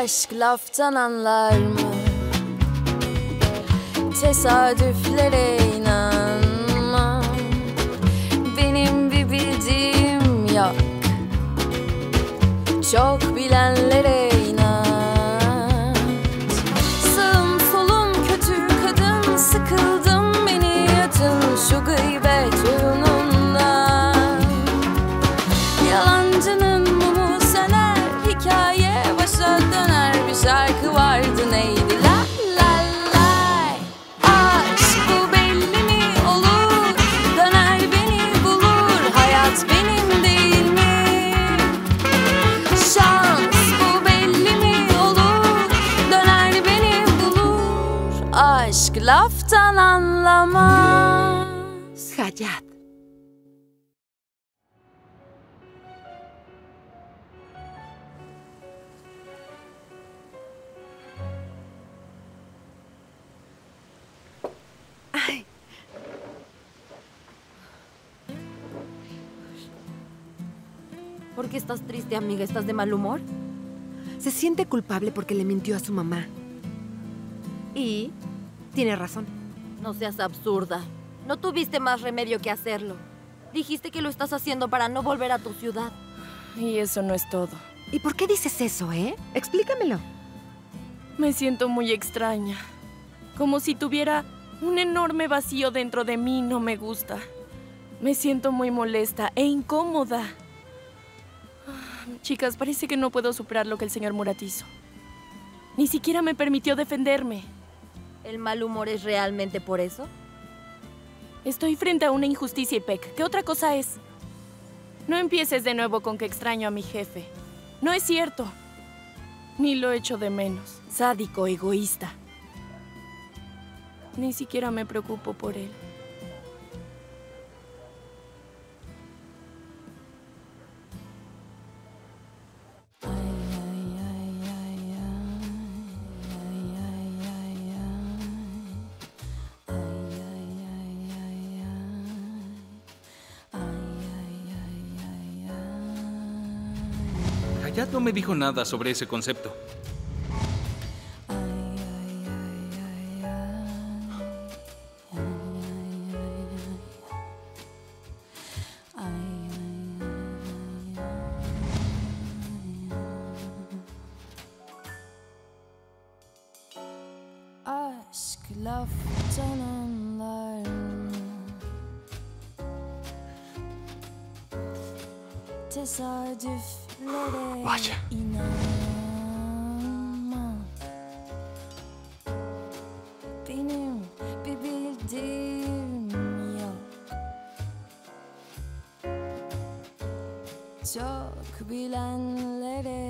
Aşk laftan anlar mı? Tesadüflere inanmam. Benim bir bildiğim yok. Çok bilenlere inat. Sağım solum kötü kadın, sıkıldım beni atın şu gıybet oyunundan. Yalancının mumu söner, hikaye başa döner. Bir şarkı vardı neydi la la lay. Aşk bu belli mi olur, döner beni bulur. Hayat benim değil mi? Şans bu belli mi olur, döner beni bulur. Aşk laftan anlamaz. Hayat. Ay. ¿Por qué estás triste, amiga? ¿Estás de mal humor? Se siente culpable porque le mintió a su mamá. Y tiene razón. No seas absurda. No tuviste más remedio que hacerlo. Dijiste que lo estás haciendo para no volver a tu ciudad. Y eso no es todo. ¿Y por qué dices eso, Explícamelo. Me siento muy extraña. Como si tuviera un enorme vacío dentro de mí. No me gusta. Me siento muy molesta e incómoda. Chicas, parece que no puedo superar lo que el señor Murat hizo. Ni siquiera me permitió defenderme. ¿El mal humor es realmente por eso? Estoy frente a una injusticia, Ipek. ¿Qué otra cosa es? No empieces de nuevo con que extraño a mi jefe. No es cierto. Ni lo echo de menos. Sádico, egoísta. Ni siquiera me preocupo por él. Hayat no me dijo nada sobre ese concepto. Aşk laftan anlar mı? Tesadüflere Vaya. inanmam. Benim bir bildiğim yok. Çok bilenlere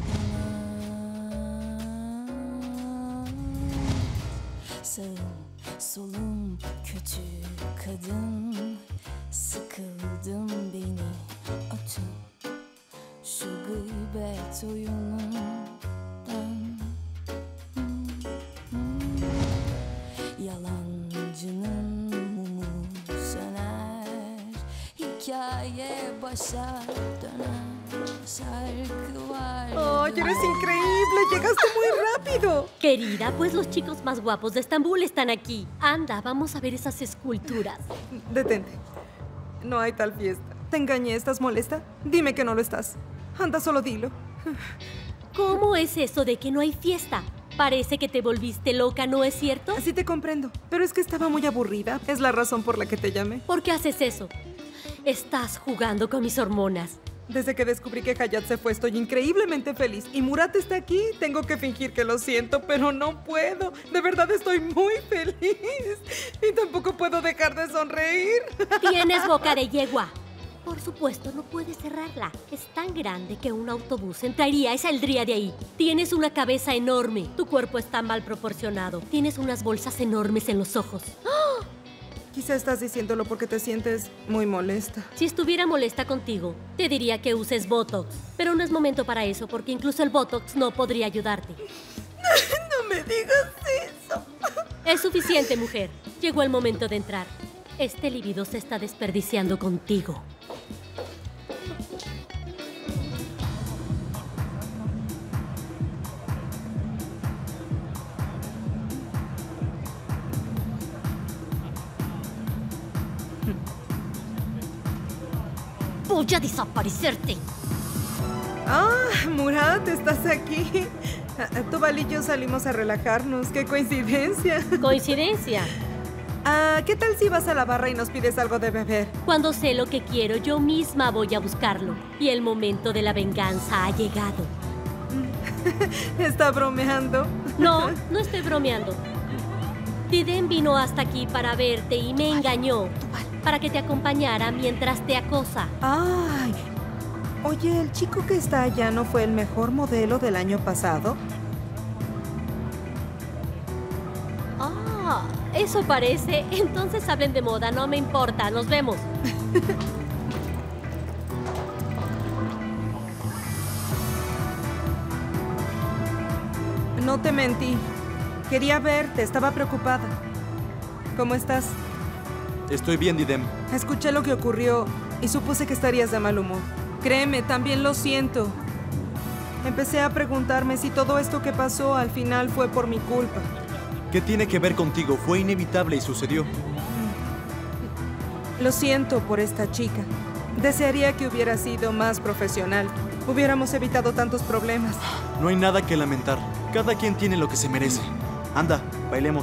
inan. Sağım solum kötü kadın, sıkıldım beni atın şu gıybet oyunundan. Yalancının mumu söner, hikaye başa döner. Şarkı var. ¡Ay, eres increíble! ¡Llegaste muy rápido! Querida, pues los chicos más guapos de Estambul están aquí. Anda, vamos a ver esas esculturas. Detente. No hay tal fiesta. Te engañé, ¿estás molesta? Dime que no lo estás. Anda, solo dilo. ¿Cómo es eso de que no hay fiesta? Parece que te volviste loca, ¿no es cierto? Así te comprendo. Pero es que estaba muy aburrida. Es la razón por la que te llamé. ¿Por qué haces eso? Estás jugando con mis hormonas. Desde que descubrí que Hayat se fue, estoy increíblemente feliz. Y Murat está aquí. Tengo que fingir que lo siento, pero no puedo. De verdad estoy muy feliz. Y tampoco puedo dejar de sonreír. Tienes boca de yegua. Por supuesto, no puedes cerrarla. Es tan grande que un autobús entraría y saldría de ahí. Tienes una cabeza enorme. Tu cuerpo está mal proporcionado. Tienes unas bolsas enormes en los ojos. ¡Oh! Quizá estás diciéndolo porque te sientes muy molesta. Si estuviera molesta contigo, te diría que uses Botox. Pero no es momento para eso, porque incluso el Botox no podría ayudarte. No me digas eso. Es suficiente, mujer. Llegó el momento de entrar. Este libido se está desperdiciando contigo. Voy a desaparecerte. Ah, Murat, estás aquí. Tobal y yo salimos a relajarnos. ¡Qué coincidencia! Coincidencia. ¿Qué tal si vas a la barra y nos pides algo de beber? Cuando sé lo que quiero, yo misma voy a buscarlo. Y el momento de la venganza ha llegado. ¿Está bromeando? No, no estoy bromeando. Didem vino hasta aquí para verte y me engañó. Para que te acompañara mientras te acosa. ¡Ay! Oye, ¿el chico que está allá no fue el mejor modelo del año pasado? Ah, eso parece. Entonces hablen de moda, no me importa. Nos vemos. No te mentí. Quería verte, estaba preocupada. ¿Cómo estás? Estoy bien, Didem. Escuché lo que ocurrió y supuse que estarías de mal humor. Créeme, también lo siento. Empecé a preguntarme si todo esto que pasó al final fue por mi culpa. ¿Qué tiene que ver contigo? Fue inevitable y sucedió. Lo siento por esta chica. Desearía que hubiera sido más profesional. Hubiéramos evitado tantos problemas. No hay nada que lamentar. Cada quien tiene lo que se merece. Anda, bailemos.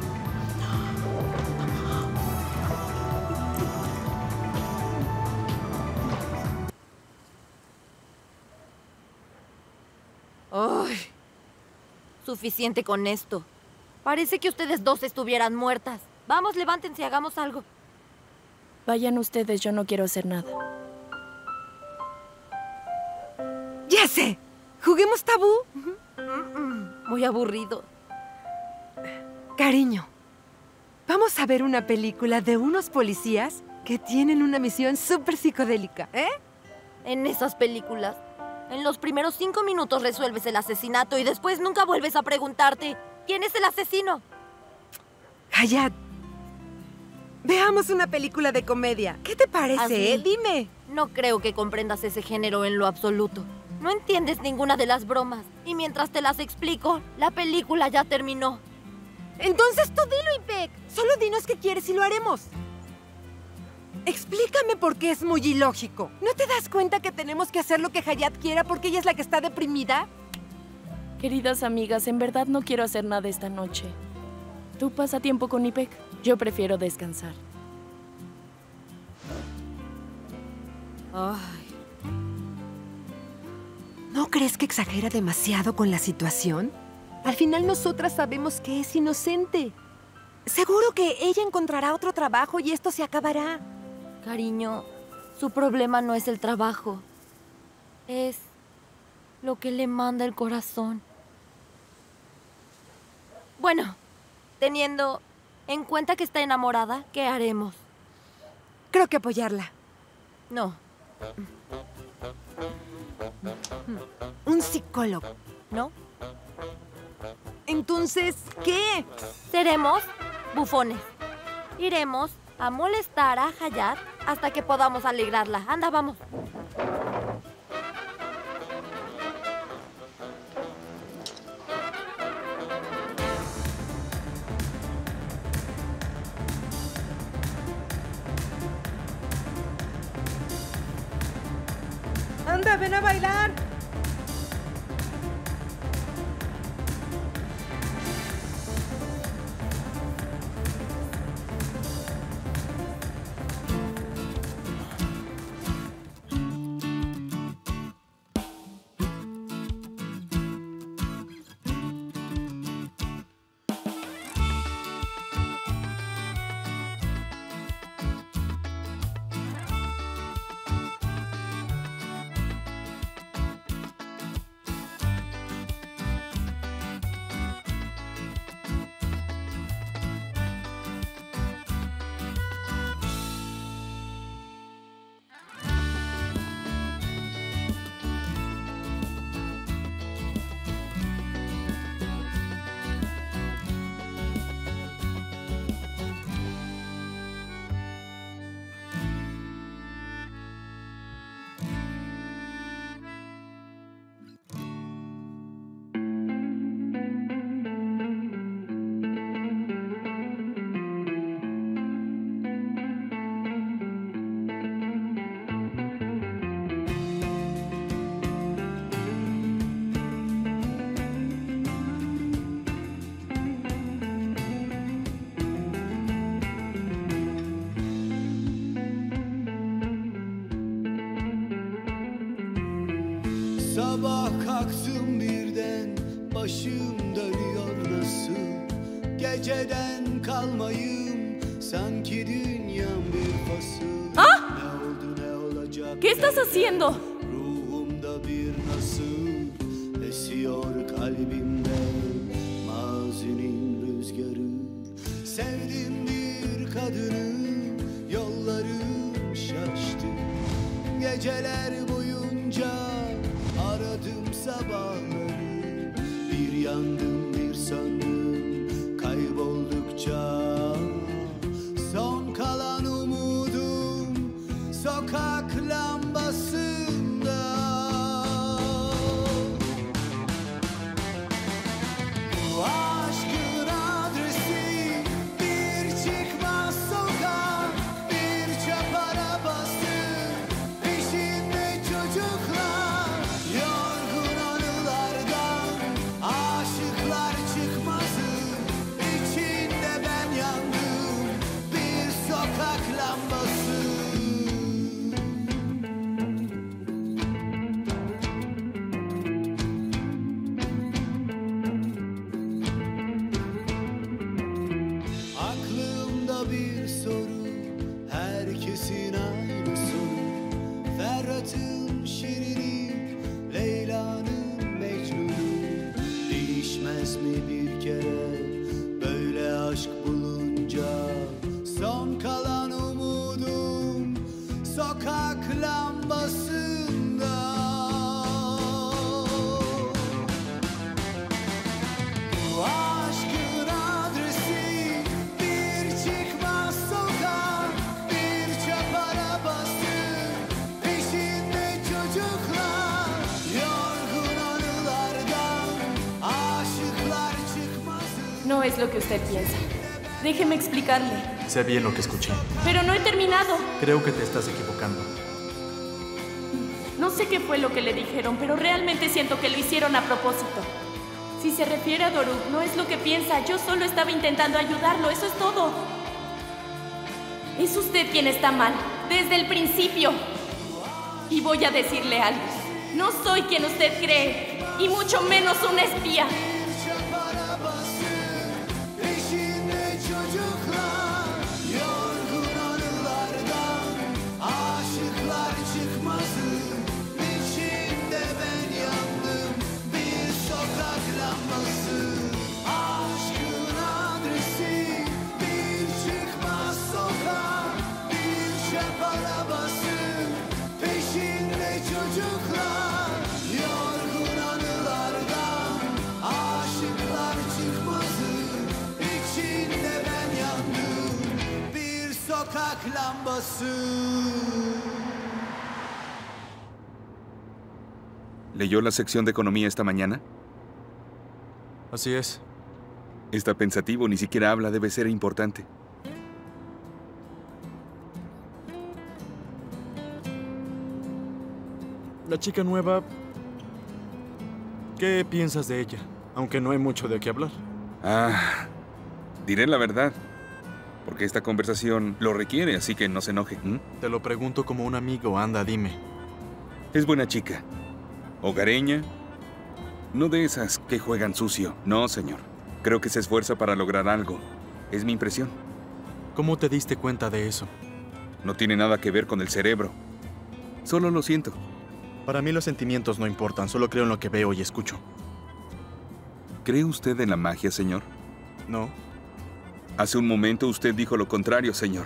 ¡Ay! Suficiente con esto. Parece que ustedes dos estuvieran muertas. Vamos, levántense, hagamos algo. Vayan ustedes, yo no quiero hacer nada. ¡Ya sé! ¿Juguemos tabú? Muy aburrido. Cariño, vamos a ver una película de unos policías que tienen una misión súper psicodélica, ¿eh? En esas películas, en los primeros 5 minutos resuelves el asesinato y después nunca vuelves a preguntarte ¿quién es el asesino? Hayat, veamos una película de comedia. ¿Qué te parece, ¿Así? Dime. No creo que comprendas ese género en lo absoluto. No entiendes ninguna de las bromas. Y mientras te las explico, la película ya terminó. Entonces tú dilo, Ipek. Solo dinos qué quieres y lo haremos. Explícame por qué es muy ilógico. ¿No te das cuenta que tenemos que hacer lo que Hayat quiera porque ella es la que está deprimida? Queridas amigas, en verdad no quiero hacer nada esta noche. Tú pasa tiempo con Ipek. Yo prefiero descansar. Ay, ¿No crees que exagera demasiado con la situación? Al final nosotras sabemos que es inocente. Seguro que ella encontrará otro trabajo y esto se acabará. cariño, su problema no es el trabajo. Es lo que le manda el corazón. Bueno, teniendo en cuenta que está enamorada, ¿qué haremos? Creo que apoyarla. No, Un psicólogo. ¿no? Entonces, ¿qué? Seremos bufones. Iremos a molestar a Hayat hasta que podamos alegrarla. Anda, vamos. ¡Anda, ven a bailar! Sabah kalktım birden, başım dönüyor nasıl? Geceden kalmayım, sanki dünyam bir fasıl. ¡Ah! Ne oldu ne olacak? ¿Qué estás haciendo? Ruhumda bir nasıl esiyor kalbimde mazinin rüzgarı. Sevdim bir kadını, yollarım şaştı. Geceler boyunca aradım sabahları. Bir yandım bir söndüm kayboldukça. Son kalan umudum sokak lambasında. Bu aşkın adresi bir çıkmaz sokak, bir çöp arabası, peşinde çocuklar. Yorgun anılardan aşıklar çıkmazı, içinde ben yandım bir sokak lambası. Aklımda bir soru, herkesin aynı soru. Ferhat'ın şirini, Leyla'nın Mecnun'u. Değişmez mi bir kere böyle aşk bulunca? Son kalan umudum sokak lambasında. Bu aşkın adresi bir çıkmaz sokak, bir çöp arabası, peşinde çocuklar. Yorgun anılardan aşıklar çıkmazı. No es lo que usted piensa. Déjeme explicarle. Sé bien lo que escuché. Pero no he terminado. Creo que te estás equivocando. No sé qué fue lo que le dijeron, pero realmente siento que lo hicieron a propósito. Si se refiere a Doruk, no es lo que piensa. Yo solo estaba intentando ayudarlo, eso es todo. Es usted quien está mal, desde el principio. Y voy a decirle algo. No soy quien usted cree, y mucho menos una espía. Çöp arabası, peşinde çocuklar. Yorgun anılardan aşıklar çıkmazı, içinde ben yandım bir sokak lambası. Aşkın adresi bir çıkmaz sokak, bir çöp arabası, peşinde çocuklar. Yorgun anılardan aşıklar çıkmazı, içinde ben yandım bir sokak lambası. ¿Leyó la sección de economía esta mañana? Así es. Está pensativo, ni siquiera habla, debe ser importante. La chica nueva... ¿Qué piensas de ella? Aunque no hay mucho de qué hablar. Ah, diré la verdad, porque esta conversación lo requiere, así que no se enoje. ¿Mm? Te lo pregunto como un amigo. Anda, dime. Es buena chica. Hogareña. No de esas que juegan sucio. No, señor. Creo que se esfuerza para lograr algo. Es mi impresión. ¿Cómo te diste cuenta de eso? No tiene nada que ver con el cerebro. Solo lo siento. Para mí los sentimientos no importan. Solo creo en lo que veo y escucho. ¿Cree usted en la magia, señor? No. Hace un momento usted dijo lo contrario, señor.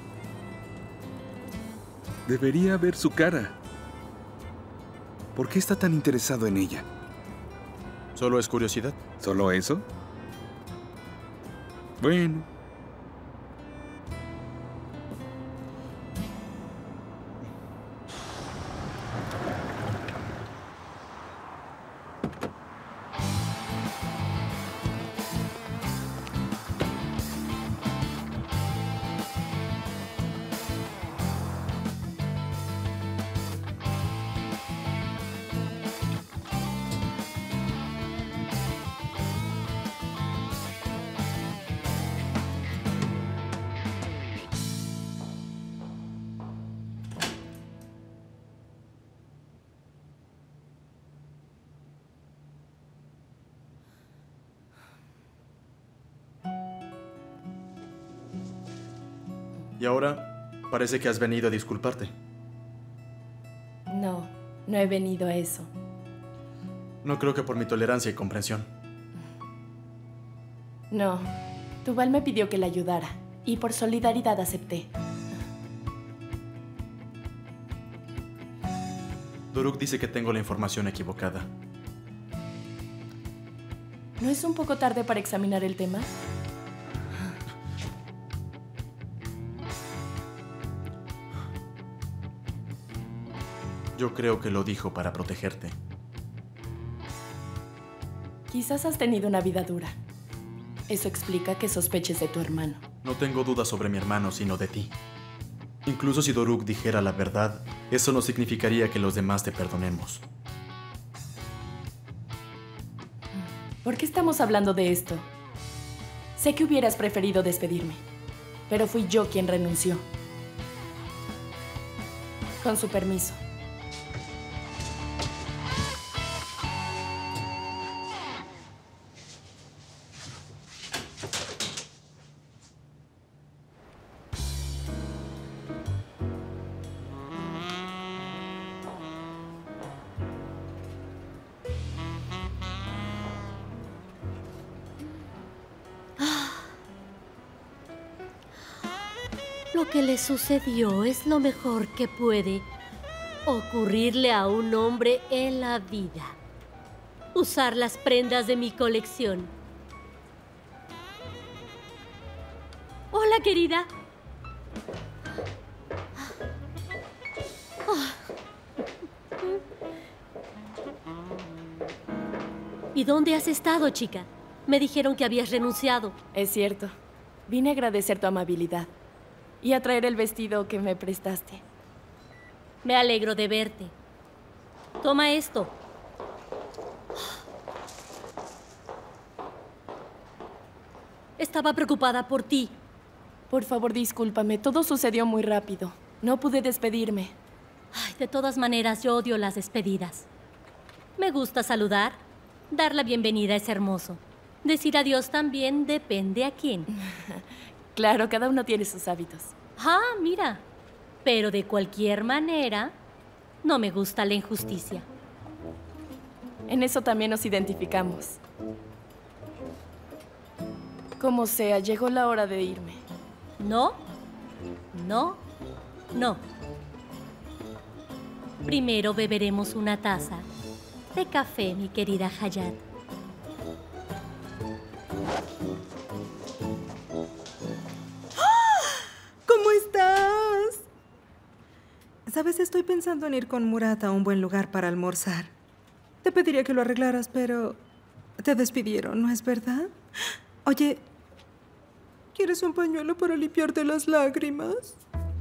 Debería ver su cara. ¿Por qué está tan interesado en ella? Solo es curiosidad. ¿Solo eso? Bueno. Y ahora parece que has venido a disculparte. No, no he venido a eso. No creo que por mi tolerancia y comprensión. No, Tubal me pidió que le ayudara y por solidaridad acepté. Daruk dice que tengo la información equivocada. ¿No es un poco tarde para examinar el tema? Yo creo que lo dijo para protegerte. Quizás has tenido una vida dura. Eso explica que sospeches de tu hermano. No tengo dudas sobre mi hermano, sino de ti. Incluso si Daruk dijera la verdad, eso no significaría que los demás te perdonemos. ¿Por qué estamos hablando de esto? Sé que hubieras preferido despedirme, pero fui yo quien renunció. Con su permiso. Lo que le sucedió es lo mejor que puede ocurrirle a un hombre en la vida. Usar las prendas de mi colección. Hola, querida. ¿Y dónde has estado, chica? Me dijeron que habías renunciado. Es cierto. Vine a agradecer tu amabilidad y a traer el vestido que me prestaste. Me alegro de verte. Toma esto. Estaba preocupada por ti. Por favor, discúlpame. Todo sucedió muy rápido. No pude despedirme. Ay, de todas maneras, yo odio las despedidas. Me gusta saludar. Dar la bienvenida es hermoso. Decir adiós también depende a quién. Claro, cada uno tiene sus hábitos. Ah, mira. Pero de cualquier manera, no me gusta la injusticia. En eso también nos identificamos. Como sea, llegó la hora de irme. No, no, no. Primero beberemos una taza de café, mi querida Hayat. ¿Cómo estás? Sabes, estoy pensando en ir con Murat a un buen lugar para almorzar. Te pediría que lo arreglaras, pero te despidieron, ¿no es verdad? Oye, ¿quieres un pañuelo para limpiarte las lágrimas?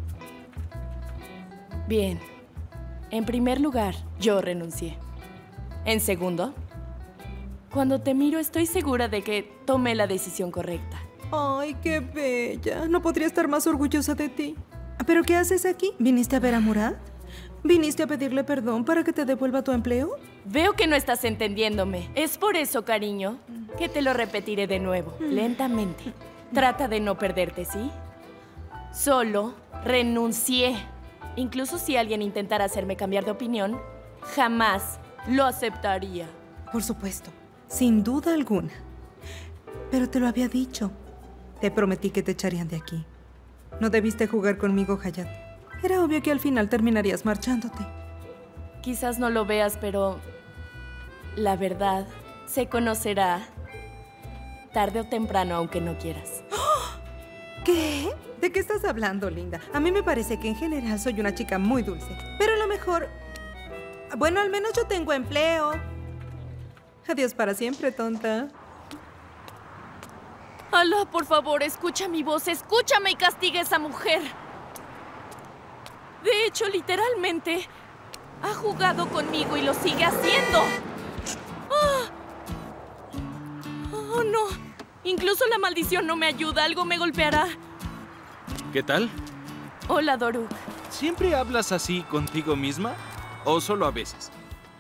Bien. En primer lugar, yo renuncié. En segundo, cuando te miro estoy segura de que tomé la decisión correcta. Ay, qué bella. No podría estar más orgullosa de ti. ¿Pero qué haces aquí? ¿Viniste a ver a Murat? ¿Viniste a pedirle perdón para que te devuelva tu empleo? Veo que no estás entendiéndome. Es por eso, cariño, que te lo repetiré de nuevo, lentamente. Trata de no perderte, ¿sí? Solo renuncié. Incluso si alguien intentara hacerme cambiar de opinión, jamás lo aceptaría. Por supuesto, sin duda alguna. Pero te lo había dicho. Te prometí que te echarían de aquí. No debiste jugar conmigo, Hayat. Era obvio que al final terminarías marchándote. Quizás no lo veas, pero la verdad se conocerá tarde o temprano, aunque no quieras. ¿Qué? ¿De qué estás hablando, linda? A mí me parece que en general soy una chica muy dulce. Pero a lo mejor... Bueno, al menos yo tengo empleo. Adiós para siempre, tonta. Alá, por favor, escucha mi voz, escúchame y castiga a esa mujer. De hecho, literalmente, ha jugado conmigo y lo sigue haciendo. ¡Oh, no! Incluso la maldición no me ayuda, algo me golpeará. ¿Qué tal? Hola, Daruk. ¿Siempre hablas así contigo misma? ¿O solo a veces?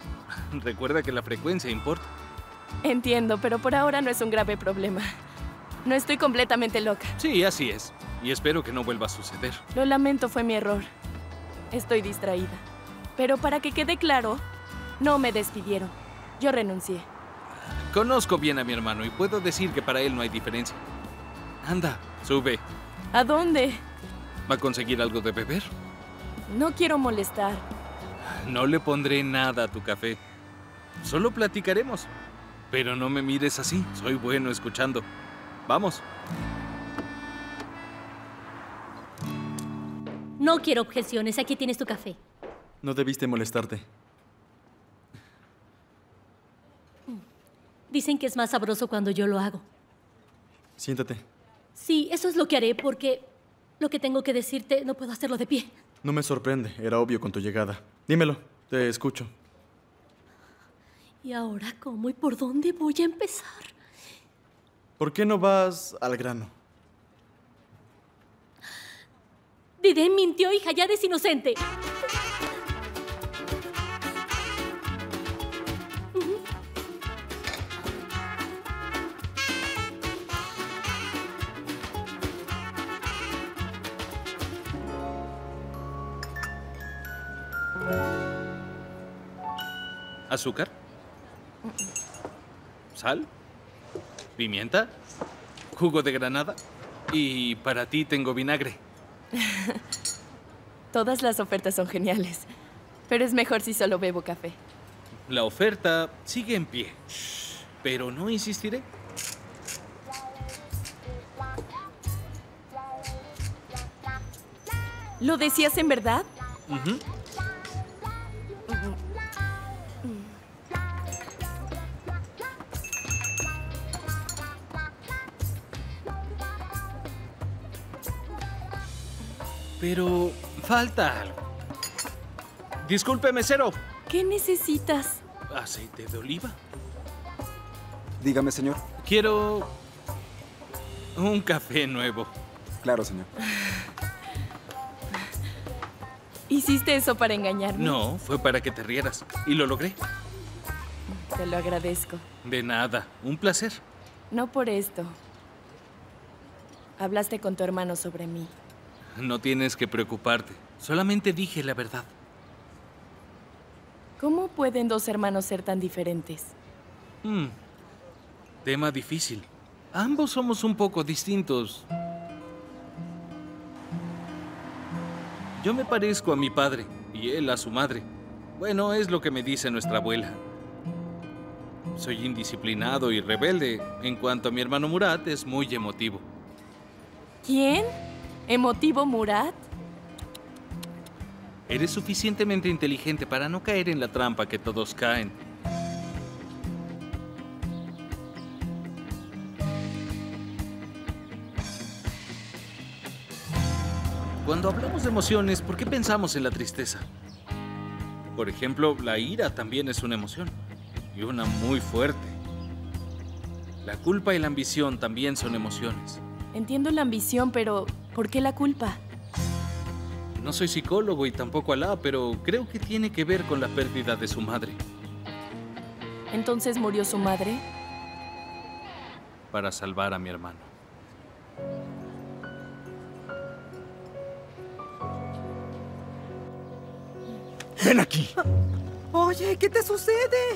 Recuerda que la frecuencia importa. Entiendo, pero por ahora no es un grave problema. No estoy completamente loca. Sí, así es. Y espero que no vuelva a suceder. Lo lamento, fue mi error. Estoy distraída. Pero para que quede claro, no me despidieron. Yo renuncié. Conozco bien a mi hermano y puedo decir que para él no hay diferencia. Anda, sube. ¿A dónde? ¿Va a conseguir algo de beber? No quiero molestar. No le pondré nada a tu café. Solo platicaremos. Pero no me mires así. Soy bueno escuchando. Vamos. No quiero objeciones. Aquí tienes tu café. No debiste molestarte. Dicen que es más sabroso cuando yo lo hago. Siéntate. Sí, eso es lo que haré porque lo que tengo que decirte no puedo hacerlo de pie. No me sorprende. Era obvio con tu llegada. Dímelo. Te escucho. ¿Y ahora cómo y por dónde voy a empezar? ¿Por qué no vas al grano? Didem mintió y Hayat es inocente. ¿Azúcar? ¿Sal? ¿Pimienta? ¿Jugo de granada? Y para ti tengo vinagre. Todas las ofertas son geniales. Pero es mejor si solo bebo café. La oferta sigue en pie. Pero no insistiré. ¿Lo decías en verdad? Ujú. Pero falta algo. Disculpe, mesero. ¿Qué necesitas? ¿Aceite de oliva? Dígame, señor. Quiero un café nuevo. Claro, señor. ¿Hiciste eso para engañarme? No, fue para que te rieras. Y lo logré. Te lo agradezco. De nada. Un placer. No por esto. Hablaste con tu hermano sobre mí. No tienes que preocuparte. Solamente dije la verdad. ¿Cómo pueden dos hermanos ser tan diferentes? Tema difícil. Ambos somos un poco distintos. Yo me parezco a mi padre y él a su madre. Bueno, es lo que me dice nuestra abuela. Soy indisciplinado y rebelde. En cuanto a mi hermano Murat, es muy emotivo. ¿Quién? ¿Emotivo Murat? Eres suficientemente inteligente para no caer en la trampa que todos caen. Cuando hablamos de emociones, ¿por qué pensamos en la tristeza? Por ejemplo, la ira también es una emoción, y una muy fuerte. La culpa y la ambición también son emociones. Entiendo la ambición, pero ¿por qué la culpa? No soy psicólogo y tampoco Alá, pero creo que tiene que ver con la pérdida de su madre. ¿Entonces murió su madre? Para salvar a mi hermano. ¡Ven aquí! Oye, ¿qué te sucede?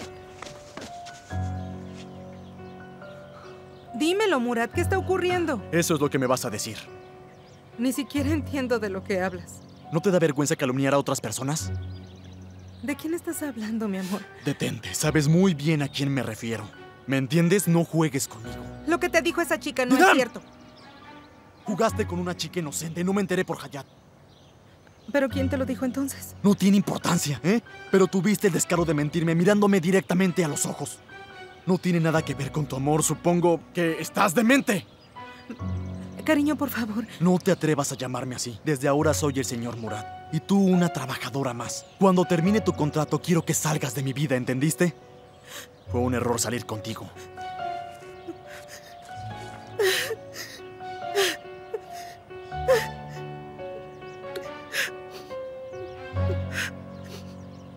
Dímelo, Murat, ¿qué está ocurriendo? Eso es lo que me vas a decir. Ni siquiera entiendo de lo que hablas. ¿No te da vergüenza calumniar a otras personas? ¿De quién estás hablando, mi amor? Detente, sabes muy bien a quién me refiero. ¿Me entiendes? No juegues conmigo. Lo que te dijo esa chica no ¡Didem! es cierto. Jugaste con una chica inocente, no me enteré por Hayat. ¿Pero quién te lo dijo entonces? No tiene importancia, ¿eh? Pero tuviste el descaro de mentirme mirándome directamente a los ojos. No tiene nada que ver con tu amor, supongo que estás demente. Cariño, por favor. No te atrevas a llamarme así. Desde ahora soy el señor Murat. Y tú una trabajadora más. Cuando termine tu contrato quiero que salgas de mi vida, ¿entendiste? Fue un error salir contigo.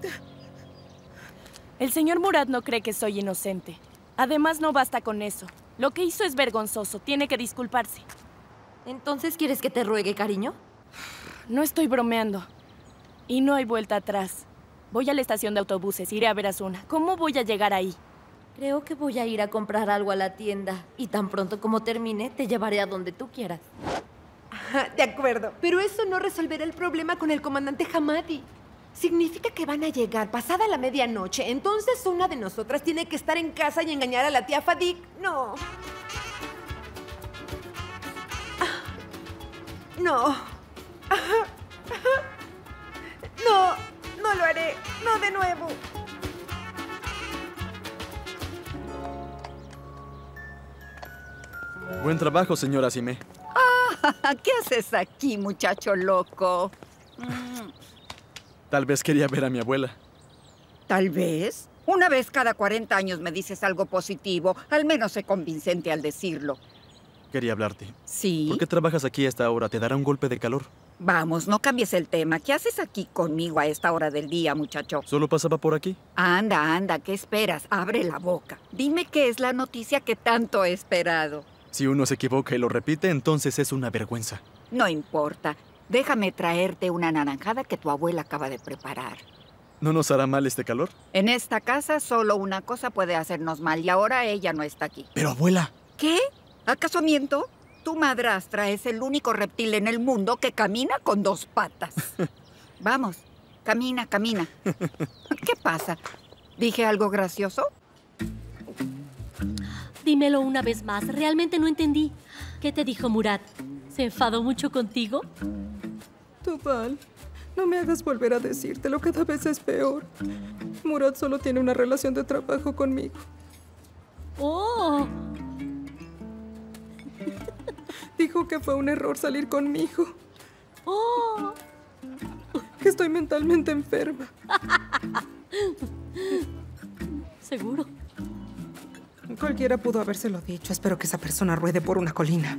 El señor Murat no cree que soy inocente. Además, no basta con eso. Lo que hizo es vergonzoso. Tiene que disculparse. ¿Entonces quieres que te ruegue, cariño? No estoy bromeando. Y no hay vuelta atrás. Voy a la estación de autobuses. Iré a ver a Asuna. ¿Cómo voy a llegar ahí? Creo que voy a ir a comprar algo a la tienda. Y tan pronto como termine, te llevaré a donde tú quieras. De acuerdo, pero eso no resolverá el problema con el comandante Hamadi. Significa que van a llegar pasada la medianoche. Entonces una de nosotras tiene que estar en casa y engañar a la tía Fadik. No. No. No, no lo haré. No de nuevo. Buen trabajo, señora Sime. ¿Qué haces aquí, muchacho loco? Tal vez quería ver a mi abuela. Tal vez. Una vez cada 40 años me dices algo positivo. Al menos sé convincente al decirlo. Quería hablarte. ¿Sí? ¿Por qué trabajas aquí a esta hora? ¿Te dará un golpe de calor? Vamos, no cambies el tema. ¿Qué haces aquí conmigo a esta hora del día, muchacho? Solo pasaba por aquí. Anda, anda, ¿qué esperas? Abre la boca. Dime qué es la noticia que tanto he esperado. Si uno se equivoca y lo repite, entonces es una vergüenza. No importa. Déjame traerte una naranjada que tu abuela acaba de preparar. ¿No nos hará mal este calor? En esta casa solo una cosa puede hacernos mal y ahora ella no está aquí. Pero, abuela. ¿Qué? ¿Acaso miento? Tu madrastra es el único reptil en el mundo que camina con 2 patas. Vamos, camina, camina. ¿Qué pasa? ¿Dije algo gracioso? Dímelo una vez más. Realmente no entendí. ¿Qué te dijo Murat? ¿Se enfadó mucho contigo? Tubal, no me hagas volver a decírtelo. Cada vez es peor. Murat solo tiene una relación de trabajo conmigo. ¡Oh! Dijo que fue un error salir conmigo. ¡Oh! Que estoy mentalmente enferma. ¿Seguro? Cualquiera pudo habérselo dicho. Espero que esa persona ruede por una colina.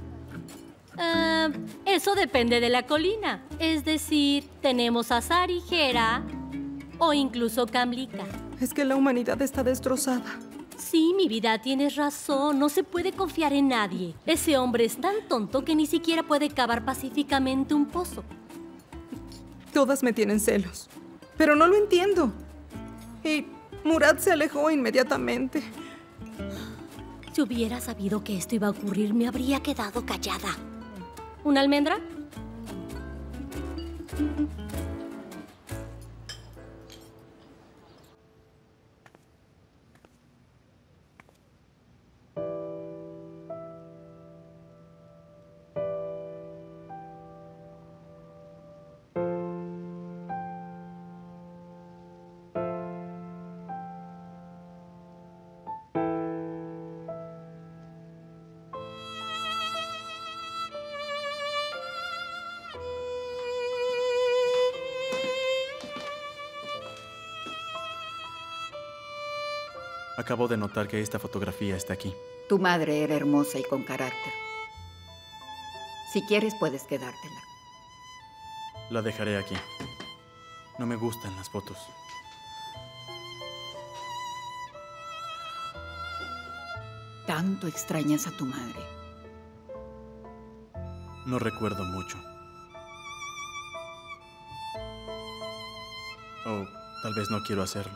Eso depende de la colina. Es decir, tenemos a Sarigera o incluso Kamlika. Es que la humanidad está destrozada. Sí, mi vida, tienes razón. No se puede confiar en nadie. Ese hombre es tan tonto que ni siquiera puede cavar pacíficamente un pozo. Todas me tienen celos. Pero no lo entiendo. Y Murat se alejó inmediatamente. Si hubiera sabido que esto iba a ocurrir, me habría quedado callada. ¿Una almendra? Acabo de notar que esta fotografía está aquí. Tu madre era hermosa y con carácter. Si quieres, puedes quedártela. La dejaré aquí. No me gustan las fotos. ¿Tanto extrañas a tu madre? No recuerdo mucho. O tal vez no quiero hacerlo.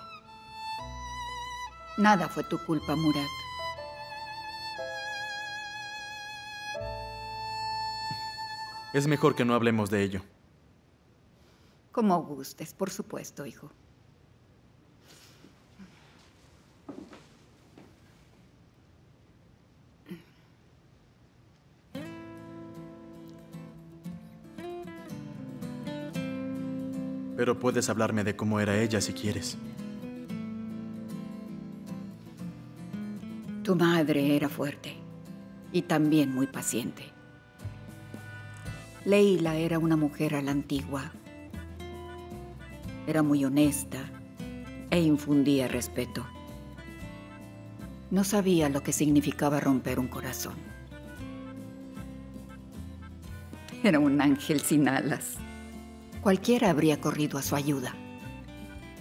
Nada fue tu culpa, Murat. Es mejor que no hablemos de ello. Como gustes, por supuesto, hijo. Pero puedes hablarme de cómo era ella si quieres. Tu madre era fuerte y también muy paciente. Leila era una mujer a la antigua. Era muy honesta e infundía respeto. No sabía lo que significaba romper un corazón. Era un ángel sin alas. Cualquiera habría corrido a su ayuda.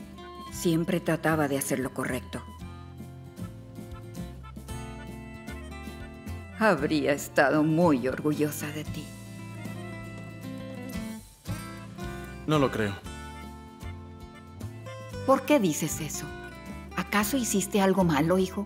Siempre trataba de hacer lo correcto. habría estado muy orgullosa de ti. No lo creo. ¿Por qué dices eso? ¿Acaso hiciste algo malo, hijo?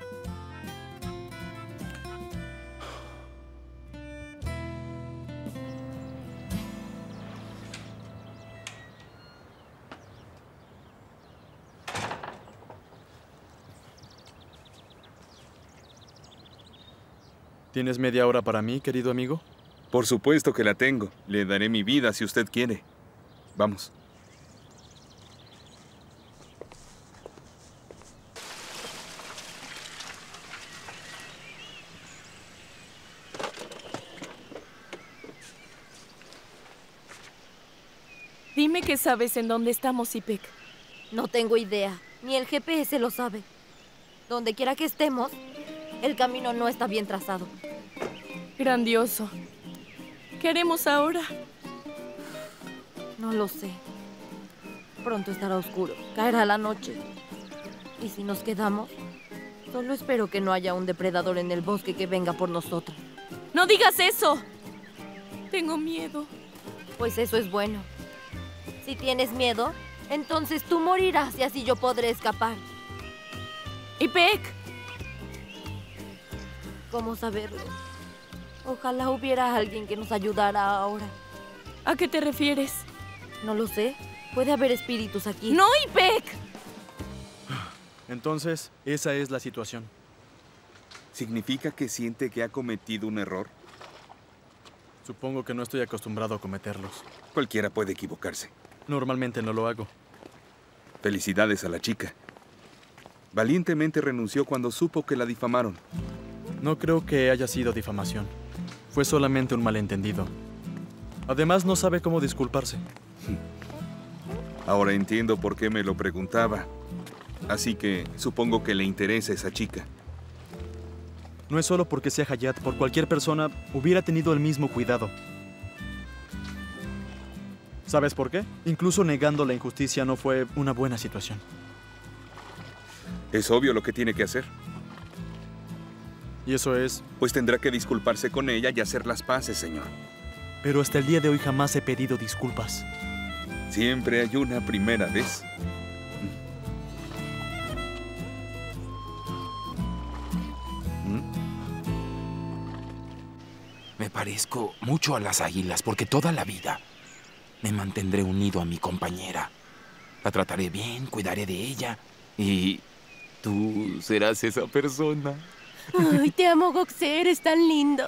¿Tienes media hora para mí, querido amigo? Por supuesto que la tengo. Le daré mi vida si usted quiere. Vamos. Dime que sabes en dónde estamos, Ipek. No tengo idea. Ni el GPS lo sabe. Donde quiera que estemos, el camino no está bien trazado. Grandioso. ¿Qué haremos ahora? No lo sé. Pronto estará oscuro. Caerá la noche. ¿Y si nos quedamos? Solo espero que no haya un depredador en el bosque que venga por nosotros. ¡No digas eso! Tengo miedo. Pues eso es bueno. Si tienes miedo, entonces tú morirás y así yo podré escapar. ¡Ipek! ¿Cómo saberlo? Ojalá hubiera alguien que nos ayudara ahora. ¿A qué te refieres? No lo sé. Puede haber espíritus aquí. ¡No, Ipek! Entonces, esa es la situación. ¿Significa que siente que ha cometido un error? Supongo que no estoy acostumbrado a cometerlos. Cualquiera puede equivocarse. Normalmente no lo hago. Felicidades a la chica. Valientemente renunció cuando supo que la difamaron. No creo que haya sido difamación. Fue solamente un malentendido. Además, no sabe cómo disculparse. Ahora entiendo por qué me lo preguntaba. Así que supongo que le interesa esa chica. No es solo porque sea Hayat. Por cualquier persona hubiera tenido el mismo cuidado. ¿Sabes por qué? Incluso negando la injusticia no fue una buena situación. Es obvio lo que tiene que hacer. ¿Y eso es? Pues tendrá que disculparse con ella y hacer las paces, señor. Pero hasta el día de hoy jamás he pedido disculpas. Siempre hay una primera vez. Me parezco mucho a las águilas porque toda la vida me mantendré unido a mi compañera. La trataré bien, cuidaré de ella y tú serás esa persona. Ay, te amo, Goxe, eres tan lindo.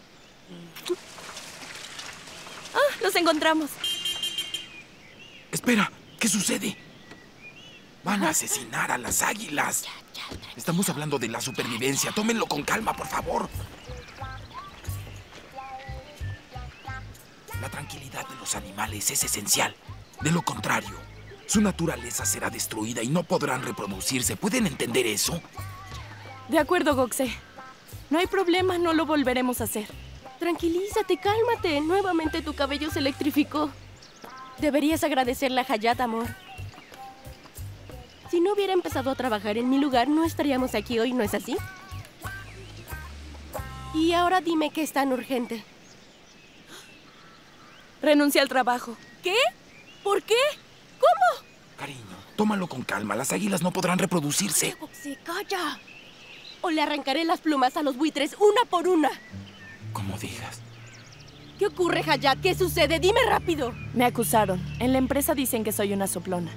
¡Ah, los encontramos! Espera, ¿qué sucede? Van a asesinar a las águilas. Estamos hablando de la supervivencia. Tómenlo con calma, por favor. La tranquilidad de los animales es esencial. De lo contrario, su naturaleza será destruida y no podrán reproducirse. ¿Pueden entender eso? De acuerdo, Goxe. No hay problema, no lo volveremos a hacer. Tranquilízate, cálmate. Nuevamente tu cabello se electrificó. Deberías agradecerle a Hayat, amor. Si no hubiera empezado a trabajar en mi lugar, no estaríamos aquí hoy, ¿no es así? Y ahora dime qué es tan urgente. Renuncia al trabajo. ¿Qué? ¿Por qué? ¿Cómo? Cariño, tómalo con calma. Las águilas no podrán reproducirse. ¡Se calla! O le arrancaré las plumas a los buitres una por una. Como digas. ¿Qué ocurre, Hayat? ¿Qué sucede? Dime rápido. Me acusaron. En la empresa dicen que soy una soplona.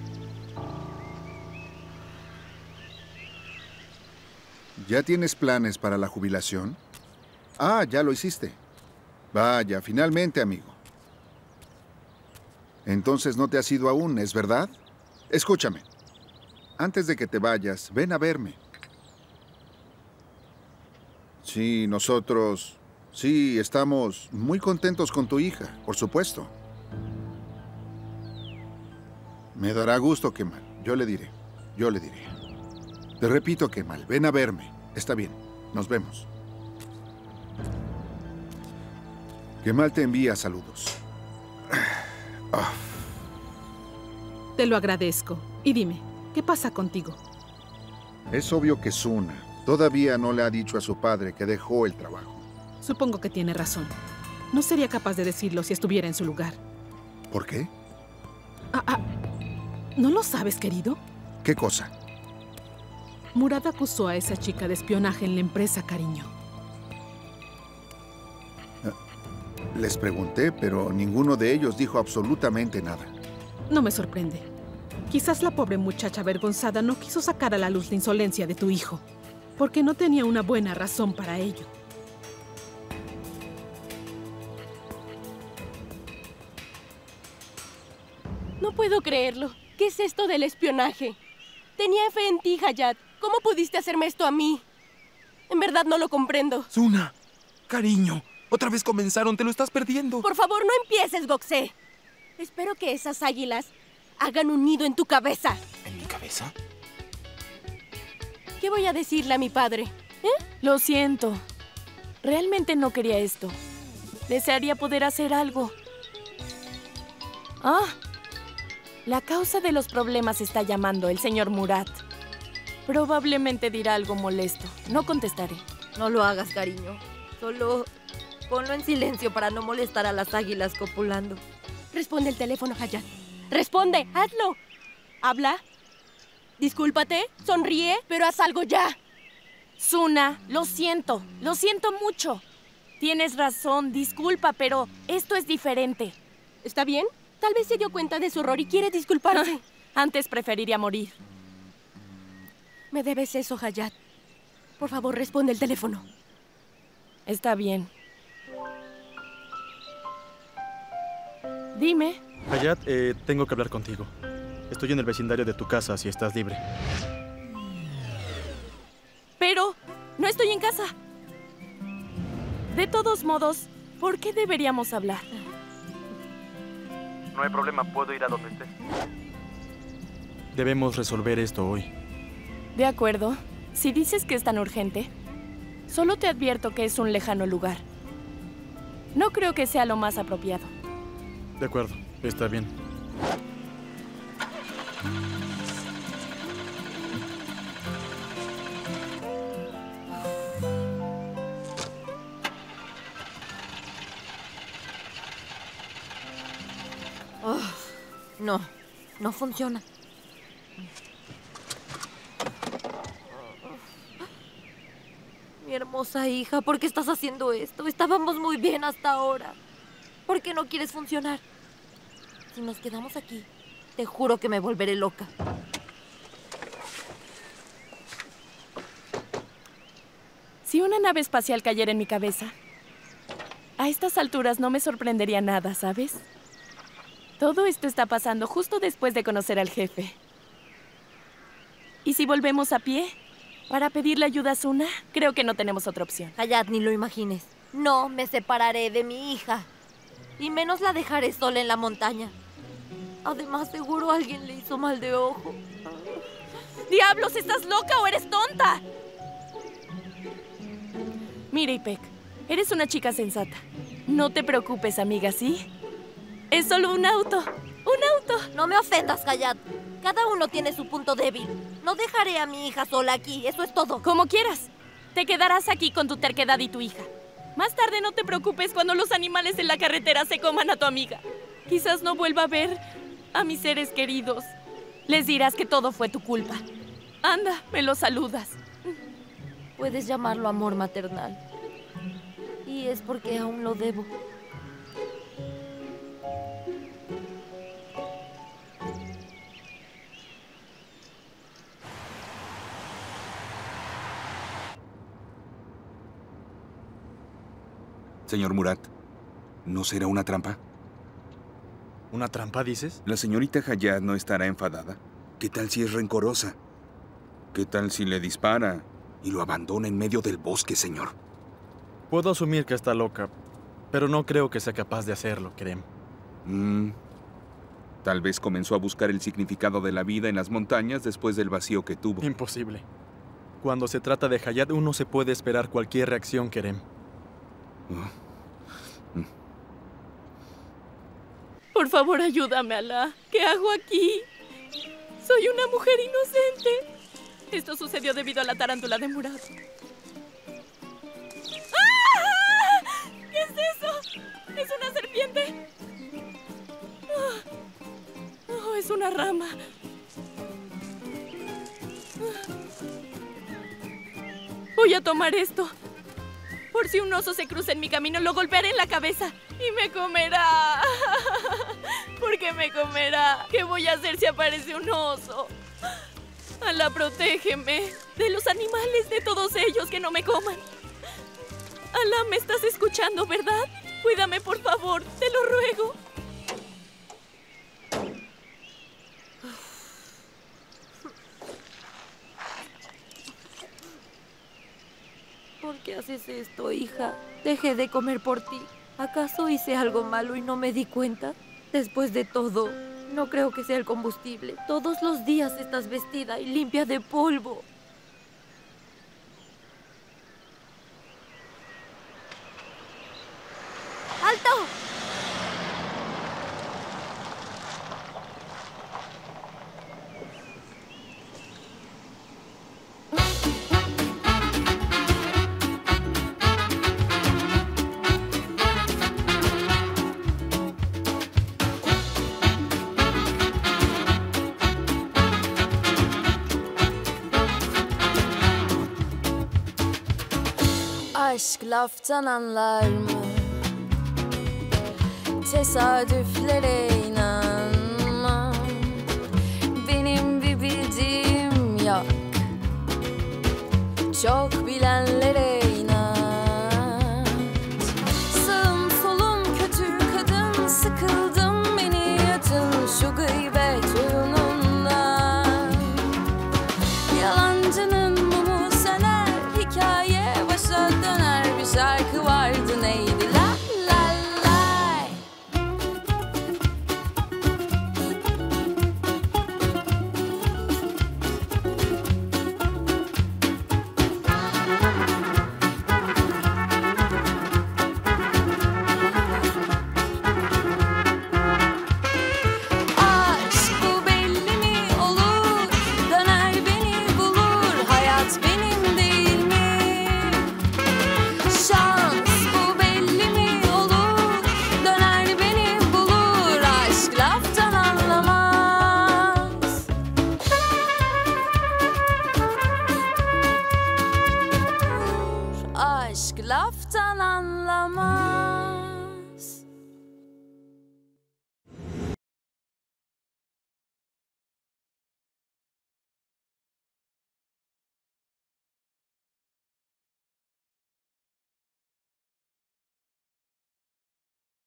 ¿Ya tienes planes para la jubilación? Ah, ya lo hiciste. Vaya, finalmente, amigo. Entonces no te has ido aún, ¿es verdad? Escúchame. Antes de que te vayas, ven a verme. Sí, nosotros... Sí, estamos muy contentos con tu hija, por supuesto. Me dará gusto, Kemal. Yo le diré. Yo le diré. Te repito, Kemal, ven a verme. Está bien. Nos vemos. Kemal te envía saludos. Te lo agradezco. Y dime, ¿qué pasa contigo? Es obvio que Suna Todavía no le ha dicho a su padre que dejó el trabajo. Supongo que tiene razón. No sería capaz de decirlo si estuviera en su lugar. ¿Por qué? ¿No lo sabes, querido? ¿Qué cosa? Murad acusó a esa chica de espionaje en la empresa, cariño. Les pregunté, pero ninguno de ellos dijo absolutamente nada. No me sorprende. Quizás la pobre muchacha avergonzada no quiso sacar a la luz la insolencia de tu hijo, porque no tenía una buena razón para ello. No puedo creerlo. ¿Qué es esto del espionaje? Tenía fe en ti, Hayat. ¿Cómo pudiste hacerme esto a mí? En verdad no lo comprendo. Suna, cariño, otra vez comenzaron, te lo estás perdiendo. Por favor, no empieces, Goxé. Espero que esas águilas hagan un nido en tu cabeza. ¿En mi cabeza? ¿Qué voy a decirle a mi padre? Lo siento. Realmente no quería esto. Desearía poder hacer algo. La causa de los problemas está llamando, el señor Murad. Probablemente dirá algo molesto. No contestaré. No lo hagas, cariño. Solo ponlo en silencio para no molestar a las águilas copulando. Responde el teléfono, Hayat. ¡Responde! ¡Hazlo! ¿Habla? Discúlpate, sonríe, pero haz algo ya. Suna, lo siento mucho. Tienes razón, disculpa, pero esto es diferente. ¿Está bien? Tal vez se dio cuenta de su error y quiere disculparse. Antes preferiría morir. Me debes eso, Hayat. Por favor, responde el teléfono. Está bien. Dime. Hayat, tengo que hablar contigo. Estoy en el vecindario de tu casa, si estás libre. Pero no estoy en casa. De todos modos, ¿por qué deberíamos hablar? No hay problema, puedo ir a donde estés. Debemos resolver esto hoy. De acuerdo. Si dices que es tan urgente, solo te advierto que es un lejano lugar. No creo que sea lo más apropiado. De acuerdo, está bien. No funciona. Mi hermosa hija, ¿por qué estás haciendo esto? Estábamos muy bien hasta ahora. ¿Por qué no quieres funcionar? Si nos quedamos aquí, te juro que me volveré loca. Si una nave espacial cayera en mi cabeza, a estas alturas no me sorprendería nada, ¿sabes? Todo esto está pasando justo después de conocer al jefe. ¿Y si volvemos a pie? Para pedirle ayuda a Suna, creo que no tenemos otra opción. Hayat, ni lo imagines. No me separaré de mi hija. Y menos la dejaré sola en la montaña. Además, seguro alguien le hizo mal de ojo. ¡Diablos! ¿Estás loca o eres tonta? Mira, Ipek, eres una chica sensata. No te preocupes, amiga, ¿sí? Es solo un auto. ¡Un auto! No me ofendas, Hayat. Cada uno tiene su punto débil. No dejaré a mi hija sola aquí, eso es todo. Como quieras. Te quedarás aquí con tu terquedad y tu hija. Más tarde no te preocupes cuando los animales en la carretera se coman a tu amiga. Quizás no vuelva a ver a mis seres queridos. Les dirás que todo fue tu culpa. Anda, me lo saludas. Puedes llamarlo amor maternal. Y es porque aún lo debo. Señor Murad, ¿no será una trampa? ¿Una trampa, dices? La señorita Hayat no estará enfadada. ¿Qué tal si es rencorosa? ¿Qué tal si le dispara y lo abandona en medio del bosque, señor? Puedo asumir que está loca, pero no creo que sea capaz de hacerlo, Kerem. Tal vez comenzó a buscar el significado de la vida en las montañas después del vacío que tuvo. Imposible. Cuando se trata de Hayat, uno se puede esperar cualquier reacción, Kerem. Por favor, ayúdame, Alá. ¿Qué hago aquí? Soy una mujer inocente. Esto sucedió debido a la tarántula de Murad. ¡Ah! ¿Qué es eso? ¿Es una serpiente? Oh, es una rama. Voy a tomar esto. Por si un oso se cruza en mi camino, lo golpearé en la cabeza y me comerá. ¿Por qué me comerá? ¿Qué voy a hacer si aparece un oso? Alá, protégeme de los animales, de todos ellos, que no me coman. Alá, me estás escuchando, ¿verdad? Cuídame, por favor, te lo ruego. ¿Por qué haces esto, hija? Dejé de comer por ti. ¿Acaso hice algo malo y no me di cuenta? Después de todo, no creo que sea el combustible. Todos los días estás vestida y limpia de polvo. ¡Alto! Aşk laftan anlar mı? Tesadüflere inanmam. Benim bir bildiğim yok. Çok